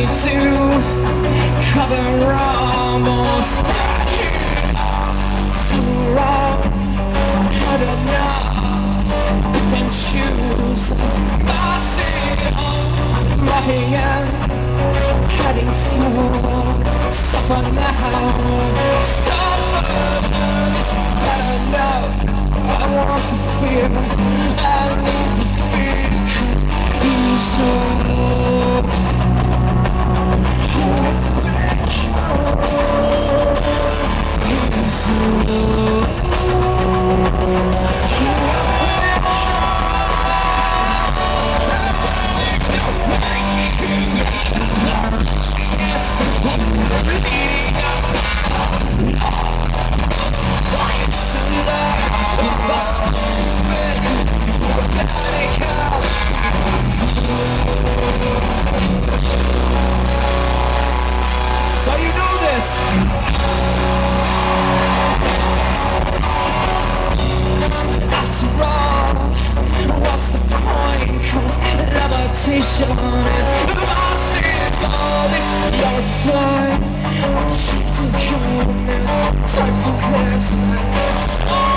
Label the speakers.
Speaker 1: to cover almost too wrong. I don't know and choose my hand heading through suffer now, suffer not enough. I want to feel, I need to feel, 'cause you so so you know this. After all, what's the point? 'Cause levitation is impossible. You're a fly, I'm cheap to goodness, time for this.